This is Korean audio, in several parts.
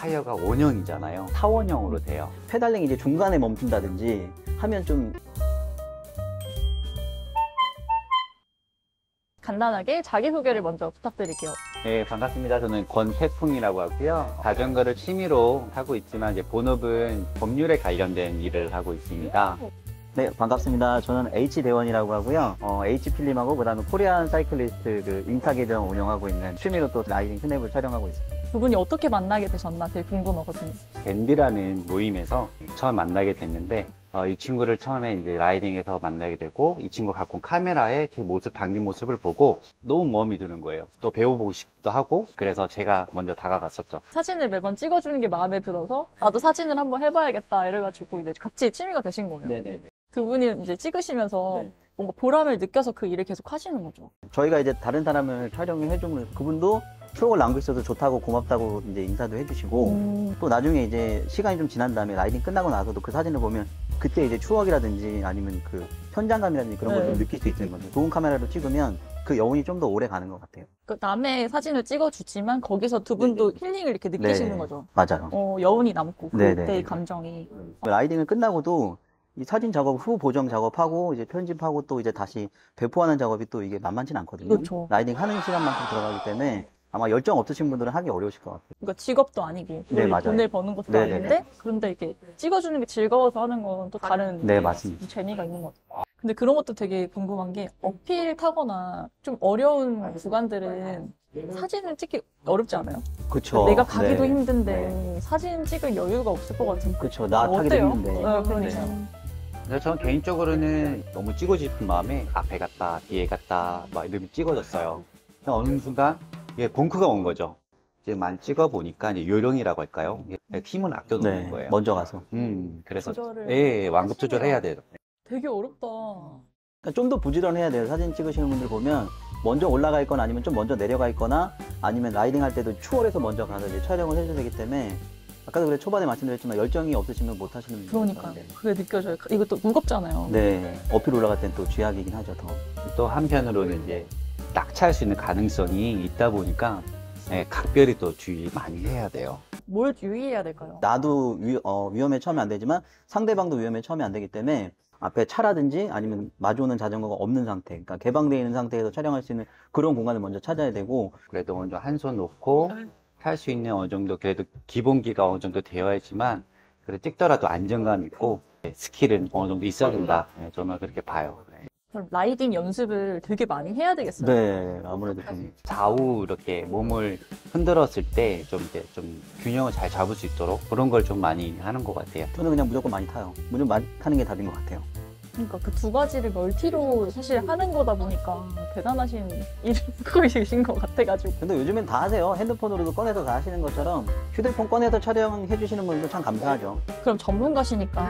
타이어가 원형이잖아요. 타원형으로 돼요. 페달링이 이제 중간에 멈춘다든지 하면 좀 간단하게 자기소개를 먼저 부탁드릴게요. 네, 반갑습니다. 저는 권태풍이라고 하고요. 자전거를 취미로 하고 있지만 이제 본업은 법률에 관련된 일을 하고 있습니다. 네, 반갑습니다. 저는 H대원이라고 하고요. H필름하고 그다음에 코리안 사이클리스트 그 인스타 계정 운영하고 있는 취미로 또 라이딩 스냅을 촬영하고 있습니다. 두 분이 어떻게 만나게 되셨나 되게 궁금하거든요. 밴드라는 모임에서 처음 만나게 됐는데 이 친구를 처음에 이제 라이딩에서 만나게 되고 이 친구가 갖고 온 카메라에 제 모습, 당긴 모습을 보고 너무 마음이 드는 거예요. 또 배워보고 싶기도 하고 그래서 제가 먼저 다가갔었죠. 사진을 매번 찍어주는 게 마음에 들어서 나도 사진을 한번 해봐야겠다 이래가지고 이제 같이 취미가 되신 거예요. 네네. 두 분이 이제 찍으시면서 네. 뭔가 보람을 느껴서 그 일을 계속 하시는 거죠. 저희가 이제 다른 사람을 촬영을 해주면 그분도 추억을 남기고 있어서 좋다고 고맙다고 이제 인사도 해주시고 또 나중에 이제 시간이 좀 지난 다음에 라이딩 끝나고 나서도 그 사진을 보면 그때 이제 추억이라든지 아니면 그 현장감이라든지 그런 걸 좀 네. 느낄 수 있는 거죠. 좋은 카메라로 찍으면 그 여운이 좀 더 오래 가는 것 같아요. 그 남의 사진을 찍어주지만 거기서 두 분도 힐링을 이렇게 느끼시는 네. 거죠. 맞아요. 여운이 남고 네네. 그때의 감정이. 라이딩을 끝나고도 이 사진 작업, 후 보정 작업하고 이제 편집하고 또 이제 다시 배포하는 작업이 또 이게 만만치는 않거든요. 그렇죠. 라이딩 하는 시간만큼 들어가기 때문에 아마 열정 없으신 분들은 하기 어려우실 것 같아요. 그러니까 직업도 아니고 네, 맞아요. 돈을 버는 것도 네네네. 아닌데 그런데 이렇게 찍어주는 게 즐거워서 하는 건 또 다른 네, 맞습니다. 재미가 있는 것 같아요. 근데 그런 것도 되게 궁금한 게 어필 타거나 좀 어려운 구간들은 사진을 찍기 어렵지 않아요? 그쵸. 내가 가기도 네. 힘든데 사진 찍을 여유가 없을 것 같은데. 그쵸. 나 타기도 어때요? 힘든데. 네, 그러니까. 근데 저는 개인적으로는 너무 찍고 싶은 마음에 앞에 갔다 뒤에 갔다 막 이렇게 찍어졌어요. 어느 순간 이게 봉크가 온 거죠. 이제 많이 찍어보니까 이제 요령이라고 할까요? 힘을 아껴놓는 네, 거예요. 먼저 가서. 그래서 조절을 예, 완급 조절해야 돼요. 되게 어렵다. 그러니까 좀 더 부지런해야 돼요. 사진 찍으시는 분들 보면 먼저 올라가 있거나 아니면 좀 먼저 내려가 있거나 아니면 라이딩 할 때도 추월해서 먼저 가서 이제 촬영을 해줘야 되기 때문에 아까도 그래 초반에 말씀드렸지만 열정이 없으시면 못 하시는 분들 그러니까요. 그게 느껴져요. 이것도 무겁잖아요. 네, 어필 올라갈 땐 또 쥐약이긴 하죠. 더. 또 한편으로는 이제 낙차할 수 있는 가능성이 있다 보니까 각별히 또 주의 많이 해야 돼요. 뭘 유의해야 될까요? 나도 위험에 처하면 안 되지만 상대방도 위험에 처하면 안 되기 때문에 앞에 차라든지 아니면 마주오는 자전거가 없는 상태, 그러니까 개방되어 있는 상태에서 촬영할 수 있는 그런 공간을 먼저 찾아야 되고 그래도 먼저 한 손 놓고 탈 수 있는 어느 정도 그래도 기본기가 어느 정도 되어야지만 그래 찍더라도 안정감 있고 스킬은 어느 정도 있어야 된다. 저는 그렇게 봐요. 그럼 라이딩 연습을 되게 많이 해야 되겠어요. 네, 아무래도 좀 좌우 이렇게 몸을 흔들었을 때 좀 균형을 잘 잡을 수 있도록 그런 걸 좀 많이 하는 것 같아요. 저는 그냥 무조건 많이 타요. 무조건 많이 타는 게 답인 것 같아요. 그러니까 그 두 가지를 멀티로 사실 하는 거다 보니까 대단하신 일을 하고 계신 것 같아가지고. 근데 요즘엔 다 하세요. 핸드폰으로도 꺼내서 다 하시는 것처럼 휴대폰 꺼내서 촬영해 주시는 분들도 참 감사하죠. 그럼 전문가시니까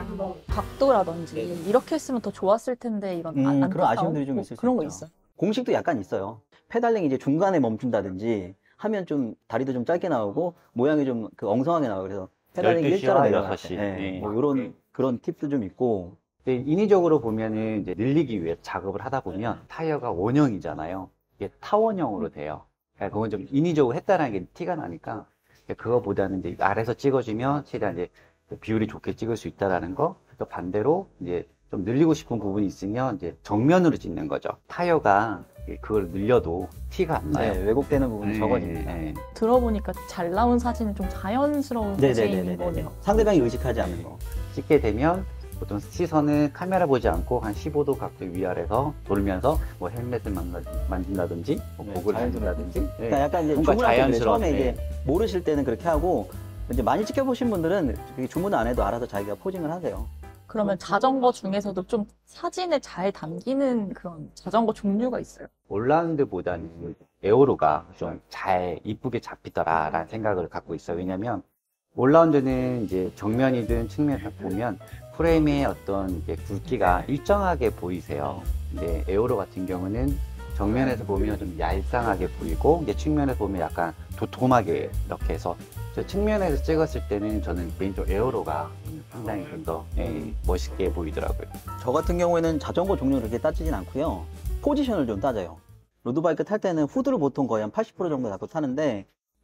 각도라든지 이렇게 했으면 더 좋았을 텐데 이런 안 그런 아쉬움들이 좀 있을 수 그런 거 있죠. 있어요. 공식도 약간 있어요. 페달링이 이제 중간에 멈춘다든지 하면 좀 다리도 좀 짧게 나오고 모양이 좀 그 엉성하게 나와요. 그래서 페달링 12시와 일자로 내려갈 6시. 때 네. 뭐 이런 그런 팁도 좀 있고. 인위적으로 보면은 이제 늘리기 위해 작업을 하다 보면 타이어가 원형이잖아요. 이게 타원형으로 돼요. 그러니까 그건 좀 인위적으로 했다는 게 티가 나니까 그거보다는 이제 아래서 찍어주면 최대한 이제 비율이 좋게 찍을 수 있다라는 거. 또 반대로 이제 좀 늘리고 싶은 부분이 있으면 이제 정면으로 찍는 거죠. 타이어가 그걸 늘려도 티가 안 나요. 네, 왜곡되는 부분이 적어집니다. 들어보니까 잘 나온 사진은 좀 자연스러운 사진인 거네요. 상대방이 의식하지 않는 거. 찍게 되면 보통 시선은 카메라 보지 않고 한 15도 각도 위아래서 돌면서 뭐 헬멧을 만진다든지 뭐 목을 만진다든지 그러니까 약간 이제 뭔가 주문할 때 그래. 자연스러운, 처음에 이제 모르실 때는 그렇게 하고 이제 많이 찍혀보신 분들은 주문 안 해도 알아서 자기가 포징을 하세요. 그러면 자전거 중에서도 좀 사진에 잘 담기는 그런 자전거 종류가 있어요? 올라운드보다는 에어로가 좀 잘 이쁘게 잡히더라라는 생각을 갖고 있어요. 왜냐면 올라운드는 이제 정면이든 측면에서 보면 프레임의 어떤 이제 굵기가 일정하게 보이세요. 근데 에어로 같은 경우는 정면에서 보면 좀 얄쌍하게 보이고 이제 측면에서 보면 약간 도톰하게 이렇게 해서 저 측면에서 찍었을 때는 저는 개인적으로 에어로가 상당히 좀 더 멋있게 보이더라고요. 저 같은 경우에는 자전거 종류를 그렇게 따지진 않고요. 포지션을 좀 따져요. 로드바이크 탈 때는 후드를 보통 거의 한 80% 정도 잡고 타는데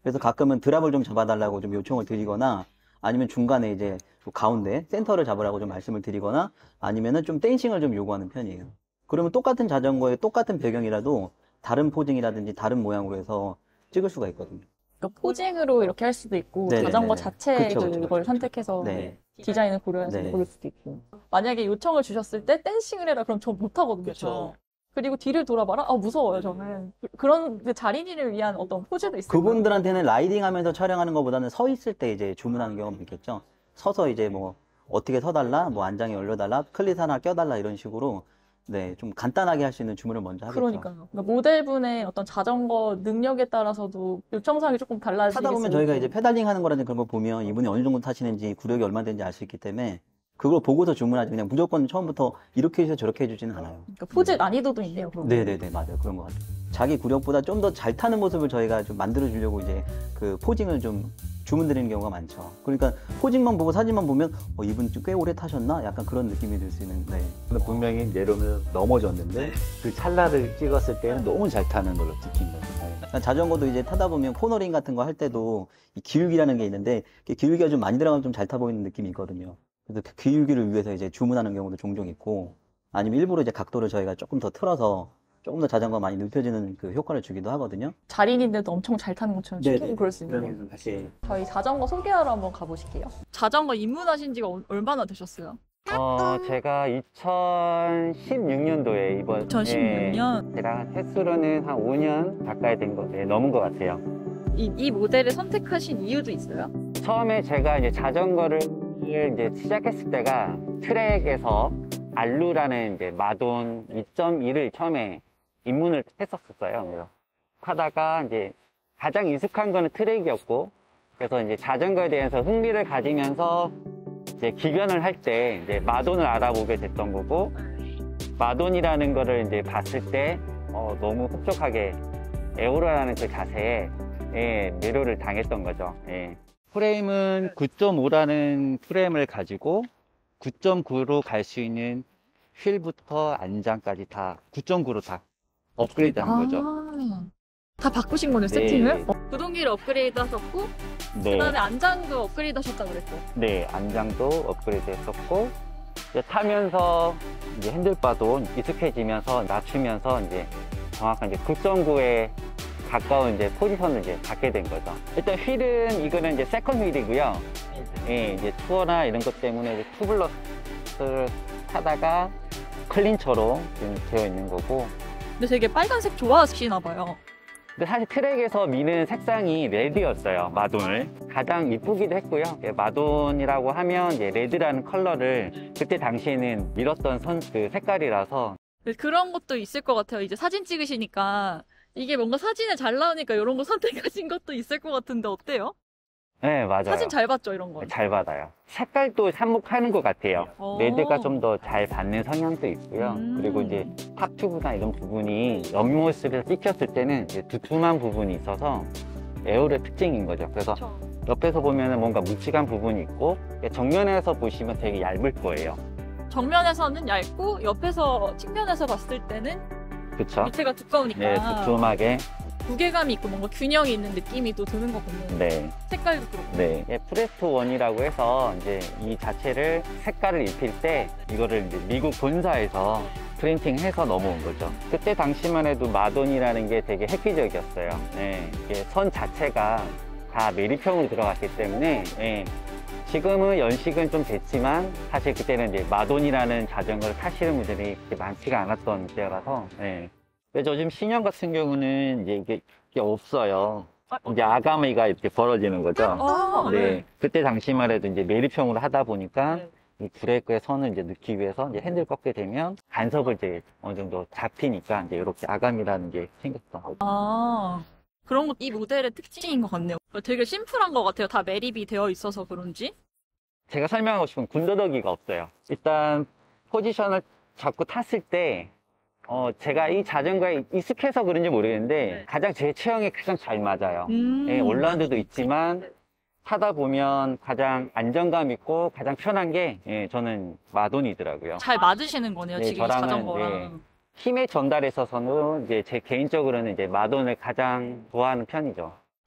그래서 가끔은 드랍을 좀 잡아달라고 좀 요청을 드리거나 아니면 중간에 이제 가운데 센터를 잡으라고 좀 말씀을 드리거나 아니면은 좀 댄싱을 좀 요구하는 편이에요. 그러면 똑같은 자전거에 똑같은 배경이라도 다른 포징이라든지 다른 모양으로 해서 찍을 수가 있거든요. 그러니까 포징으로 이렇게 할 수도 있고 네네네. 자전거 자체 그쵸, 그쵸, 그걸 그쵸. 선택해서 네. 디자인을 고려해서 네. 고를 수도 있고. 만약에 요청을 주셨을 때 댄싱을 해라 그럼 저 못하거든요. 그쵸. 그리고 뒤를 돌아봐라? 아, 무서워요, 저는. 그런 자린이를 위한 어떤 포즈도 있어요. 그분들한테는 라이딩 하면서 촬영하는 것보다는 서 있을 때 이제 주문하는 경우가 있겠죠. 서서 이제 뭐 어떻게 서달라, 뭐 안장에 올려달라, 클릿 하나 껴달라 이런 식으로 네, 좀 간단하게 할 수 있는 주문을 먼저 하겠죠. 그러니까요. 그러니까 모델분의 어떤 자전거 능력에 따라서도 요청사항이 조금 달라지겠어요. 타다 보면 저희가 이제 페달링 하는 거라든지 그런 거 보면 이분이 어느 정도 타시는지 구력이 얼마 되는지 알 수 있기 때문에 그걸 보고서 주문하지 그냥 무조건 처음부터 이렇게 해주세요 저렇게 해주지는 않아요. 그러니까 포즈 난이도도 있네요. 그러면. 네네네 맞아요 그런 것 같아요. 자기 구력보다 좀 더 잘 타는 모습을 저희가 좀 만들어 주려고 이제 그 포징을 좀 주문 드리는 경우가 많죠. 그러니까 포징만 보고 사진만 보면 이분 꽤 오래 타셨나? 약간 그런 느낌이 들 수 있는. 네. 근데 분명히 내려오면 넘어졌는데 그 찰나를 찍었을 때는 너무 잘 타는 걸로 찍힌 거죠. 그러니까 자전거도 이제 타다 보면 코너링 같은 거 할 때도 이 기울기라는 게 있는데 기울기가 좀 많이 들어가면 좀 잘 타 보이는 느낌이 있거든요. 그래서 그 기울기를 위해서 이제 주문하는 경우도 종종 있고 아니면 일부러 이제 각도를 저희가 조금 더 틀어서 조금 더 자전거 많이 눕혀지는 그 효과를 주기도 하거든요. 자린인데도 엄청 잘 타는 것처럼 시키고 그럴 수 있는 거예요. 다시 저희 자전거 소개하러 한번 가보실게요. 자전거 입문하신 지가 얼마나 되셨어요? 제가 2016년도에 이번 2016년? 제가 횟수로는 한 5년 가까이 넘은 것 같아요. 이 모델을 선택하신 이유도 있어요? 처음에 제가 이제 자전거를 이제 시작했을 때가 트랙에서 알루라는 이제 마돈 2.2를 처음에 입문을 했었어요. 그래서 하다가 이제 가장 익숙한 거는 트랙이었고, 그래서 이제 자전거에 대해서 흥미를 가지면서 이제 기변을 할 때 이제 마돈을 알아보게 됐던 거고, 마돈이라는 거를 이제 봤을 때 너무 흡족하게 에어로라는 그 자세에 매료를 당했던 거죠. 예. 프레임은 9.5라는 프레임을 가지고 9.9로 갈 수 있는 휠부터 안장까지 다 9.9로 다 업그레이드 한 거죠. 다 바꾸신 거네요, 네. 세팅을? 구동기를 업그레이드 하셨고, 네. 그다음에 안장도 업그레이드 하셨다고 그랬고. 네, 안장도 업그레이드 했었고, 이제 타면서 이제 핸들바도 익숙해지면서 낮추면서 이제 정확한 이제 9.9에 가까운 이제 포지션을 이제 갖게 된 거죠. 일단 휠은 이거는 이제 세컨 휠이고요. 예, 이제 투어나 이런 것 때문에 이제 투블러스를 타다가 클린처로 지금 되어 있는 거고. 근데 되게 빨간색 좋아하시나 봐요. 근데 사실 트랙에서 미는 색상이 레드였어요, 마돈을. 가장 이쁘기도 했고요. 마돈이라고 하면 이제 레드라는 컬러를 그때 당시에는 밀었던 그 색깔이라서. 그런 것도 있을 것 같아요. 이제 사진 찍으시니까 이게 뭔가 사진에 잘 나오니까 이런 거 선택하신 것도 있을 것 같은데 어때요? 네, 맞아요. 사진 잘 봤죠, 이런 거? 잘 받아요. 색깔도 삽목하는 것 같아요. 오. 레드가 좀 더 잘 받는 성향도 있고요. 그리고 이제 탑튜브나 이런 부분이 옆모습에서 찍혔을 때는 이제 두툼한 부분이 있어서 에어의 특징인 거죠. 그래서 그쵸. 옆에서 보면 뭔가 묵직한 부분이 있고 정면에서 보시면 되게 얇을 거예요. 정면에서는 얇고 옆에서 측면에서 봤을 때는 그쵸? 밑에가 두꺼우니까 네, 두툼하게. 무게감이 있고 뭔가 균형이 있는 느낌이 또 드는 거군요. 네. 색깔도 그렇고. 네. 프레스트 원이라고 해서 이제 이 자체를 색깔을 입힐 때 이거를 이제 미국 본사에서 프린팅해서 넘어온 거죠. 그때 당시만 해도 마돈이라는 게 되게 획기적이었어요. 네. 이게 선 자체가 다 메리평으로 들어갔기 때문에 지금은 연식은 좀 됐지만 사실 그때는 이제 마돈이라는 자전거를 타시는 분들이 그렇게 많지가 않았던 때라서. 그래서 요즘 신형 같은 경우는 이제 이게 없어요. 이제 아가미가 이렇게 벌어지는 거죠. 네. 그때 당시만 해도 이제 메리평으로 하다 보니까 이 브레이크의 선을 이제 넣기 위해서 이제 핸들 꺾게 되면 간섭을 이제 어느 정도 잡히니까 이제 이렇게 아가미라는 게 생겼어. 그런 것 이 모델의 특징인 것 같네요. 되게 심플한 것 같아요. 다 매립이 되어 있어서 그런지. 제가 설명하고 싶은 군더더기가 없어요. 일단 포지션을 잡고 탔을 때 제가 이 자전거에 익숙해서 그런지 모르겠는데 가장 제 체형에 가장 잘 맞아요. 올라운드도 있지만 타다 보면 가장 안정감 있고 가장 편한 게 저는 마돈이더라고요. 잘 맞으시는 거네요, 네, 지금 이 저랑은, 자전거랑. 힘의 전달에 있어서는 이제 제 개인적으로는 이제 마돈을 가장 좋아하는 편이죠.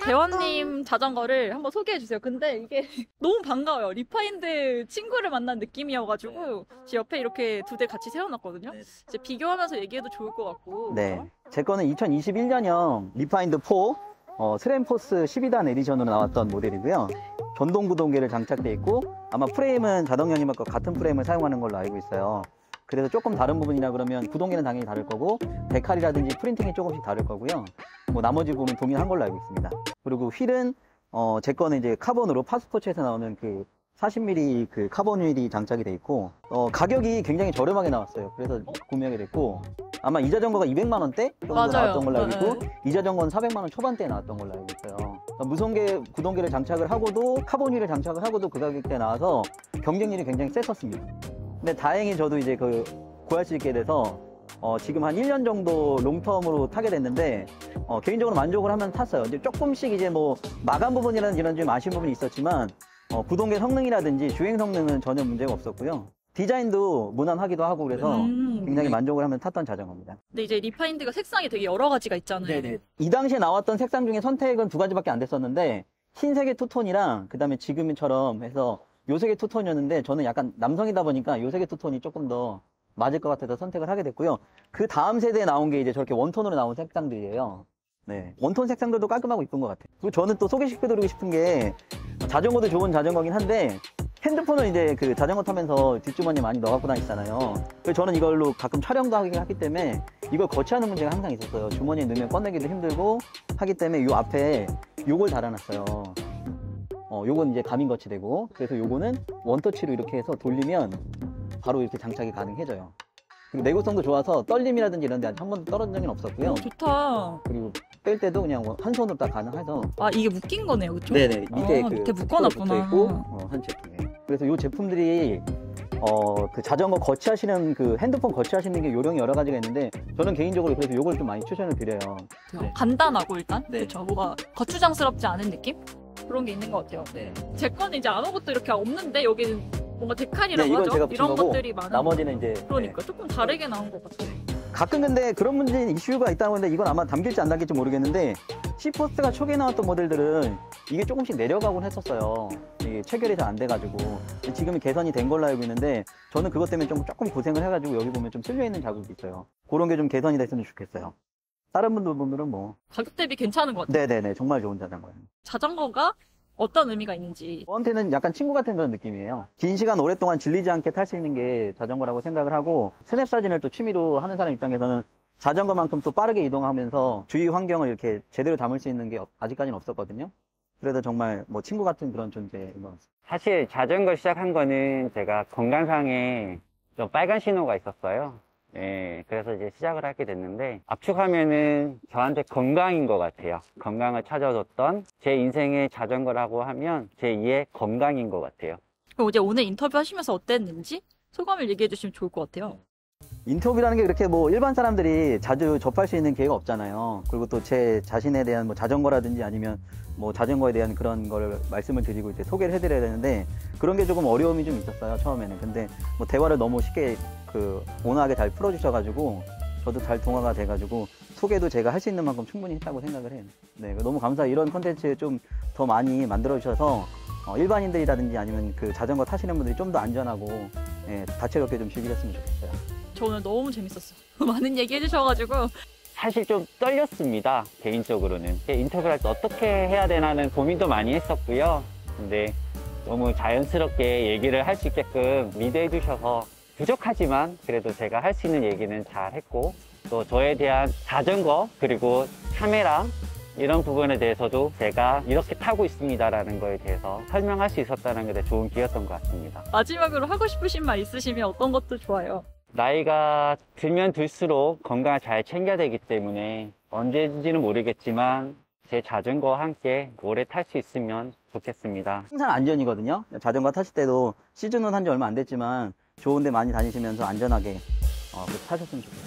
대원님 자전거를 한번 소개해 주세요. 근데 이게 너무 반가워요. 리파인드 친구를 만난 느낌이어가지고 제 옆에 이렇게 두 대 같이 세워놨거든요. 이제 비교하면서 얘기해도 좋을 것 같고. 네. 제 거는 2021년형 리파인드 4 스램포스 12단 에디션으로 나왔던 모델이고요. 전동 구동계를 장착돼 있고 아마 프레임은 자동연임과 같은 프레임을 사용하는 걸로 알고 있어요. 그래서 조금 다른 부분이라 그러면 구동계는 당연히 다를 거고 데칼이라든지 프린팅이 조금씩 다를 거고요. 뭐 나머지 부분은 동일한 걸로 알고 있습니다. 그리고 휠은 제 거는 이제 카본으로 파스포츠에서 나오는 그 40mm 그 카본 휠이 장착이 돼 있고 가격이 굉장히 저렴하게 나왔어요. 그래서 구매하게 됐고 아마 이 자전거가 200만 원대 정도 맞아요. 나왔던 걸로 알고 있고 네. 이 자전거는 400만 원 초반대에 나왔던 걸로 알고 있어요. 그러니까 무송계 구동계를 장착을 하고도 카본 휠을 장착을 하고도 그 가격대에 나와서 경쟁률이 굉장히 셌었습니다. 근데 다행히 저도 이제 구할 수 있게 돼서 지금 한 1년 정도 롱텀으로 타게 됐는데 개인적으로 만족을 하면 탔어요. 이제 조금씩 이제 뭐 마감 부분이라든지 이런 좀 아쉬운 부분이 있었지만 구동계 성능이라든지 주행 성능은 전혀 문제가 없었고요. 디자인도 무난하기도 하고 그래서 굉장히 만족을 하면 탔던 자전거입니다. 근데 이제 리파인드가 색상이 되게 여러 가지가 있잖아요. 이 당시에 나왔던 색상 중에 선택은 두 가지밖에 안 됐었는데 흰색의 투톤이랑 그다음에 지금처럼 해서 요색의 투톤이었는데 저는 약간 남성이다 보니까 요색의 투톤이 조금 더 맞을 것 같아서 선택을 하게 됐고요. 그 다음 세대에 나온 게 이제 저렇게 원톤으로 나온 색상들이에요. 네. 원톤 색상들도 깔끔하고 이쁜 것 같아요. 그리고 저는 또 소개시켜드리고 싶은 게 자전거도 좋은 자전거긴 한데 핸드폰을 이제 그 자전거 타면서 뒷주머니에 많이 넣어갖고 다니잖아요. 그래서 저는 이걸로 가끔 촬영도 하기 때문에 이걸 거치하는 문제가 항상 있었어요. 주머니에 넣으면 꺼내기도 힘들고 하기 때문에 요 앞에 요걸 달아놨어요. 요건 이제 가민 거치되고 그래서 요거는 원터치로 이렇게 해서 돌리면 바로 이렇게 장착이 가능해져요. 그리고 내구성도 좋아서 떨림이라든지 이런 데 아직 한 번도 떨어진 적은 없었고요. 좋다. 그리고 뺄 때도 그냥 한 손으로 다 가능해서 아, 이게 묶인 거네요, 그쵸? 네네 밑에 밑에 묶어놨구나. 있고 한 제품이에요. 그래서 이 제품들이 그 자전거 거치하시는 그 핸드폰 거치하시는 게 요령이 여러 가지가 있는데 저는 개인적으로 그래서 요걸 좀 많이 추천을 드려요. 네. 간단하고 일단 네. 그쵸? 뭐가 거추장스럽지 않은 느낌? 그런 게 있는 것 같아요. 네. 제 거는 이제 아무것도 이렇게 없는데 여기는 뭔가 데칼이라고 네, 이건 하죠? 제가 붙인 이런 거고, 것들이 많은 나머지는 이제 그러니까 조금 다르게 나온 것 같아요. 가끔 근데 그런 문제 이슈가 있다고 하는데 이건 아마 담길지 안 담길지 모르겠는데 시포스가 초기에 나왔던 모델들은 이게 조금씩 내려가곤 했었어요. 이게 체결이 잘 안 돼가지고 지금은 개선이 된 걸로 알고 있는데 저는 그것 때문에 조금 고생을 해가지고 여기 보면 좀 쓸려 있는 자국이 있어요. 그런 게 좀 개선이 됐으면 좋겠어요. 다른 분들은 뭐 가격 대비 괜찮은 것 같아요. 네네네 정말 좋은 자전거예요. 자전거가 어떤 의미가 있는지. 저한테는 약간 친구 같은 그런 느낌이에요. 긴 시간 오랫동안 질리지 않게 탈 수 있는 게 자전거라고 생각을 하고 스냅 사진을 또 취미로 하는 사람 입장에서는 자전거만큼 또 빠르게 이동하면서 주위 환경을 이렇게 제대로 담을 수 있는 게 아직까지는 없었거든요. 그래서 정말 뭐 친구 같은 그런 존재인 것 같습니다. 사실 자전거 시작한 거는 제가 건강상에 좀 빨간 신호가 있었어요. 예, 그래서 이제 시작을 하게 됐는데 압축하면은 저한테 건강인 것 같아요. 건강을 찾아줬던 제 인생의 자전거라고 하면 제2의 건강인 것 같아요. 그럼 이제 오늘 인터뷰 하시면서 어땠는지 소감을 얘기해 주시면 좋을 것 같아요. 인터뷰라는 게 그렇게 뭐 일반 사람들이 자주 접할 수 있는 기회가 없잖아요. 그리고 또 제 자신에 대한 뭐 자전거라든지 아니면 뭐 자전거에 대한 그런 걸 말씀을 드리고 이제 소개를 해드려야 되는데 그런 게 조금 어려움이 좀 있었어요, 처음에는. 근데 뭐 대화를 너무 쉽게 온화하게 잘 풀어주셔가지고 저도 잘 동화가 돼가지고 소개도 제가 할 수 있는 만큼 충분히 했다고 생각을 해요. 네, 너무 감사해요. 이런 콘텐츠 좀 더 많이 만들어주셔서 일반인들이라든지 아니면 그 자전거 타시는 분들이 좀 더 안전하고 다채롭게 좀 즐기셨으면 좋겠어요. 저 오늘 너무 재밌었어요. 많은 얘기 해주셔가지고. 사실 좀 떨렸습니다. 개인적으로는. 인터뷰를 할 때 어떻게 해야 되나는 고민도 많이 했었고요. 근데 너무 자연스럽게 얘기를 할 수 있게끔 리드해 주셔서 부족하지만 그래도 제가 할 수 있는 얘기는 잘 했고 또 저에 대한 자전거 그리고 카메라 이런 부분에 대해서도 제가 이렇게 타고 있습니다라는 거에 대해서 설명할 수 있었다는 게 되게 좋은 기회였던 것 같습니다. 마지막으로 하고 싶으신 말 있으시면 어떤 것도 좋아요. 나이가 들면 들수록 건강을 잘 챙겨야 되기 때문에 언제인지는 모르겠지만 제 자전거와 함께 오래 탈 수 있으면 좋겠습니다. 항상 안전이거든요. 자전거 타실 때도 시즌은 한 지 얼마 안 됐지만 좋은 데 많이 다니시면서 안전하게 타셨으면 좋겠어요.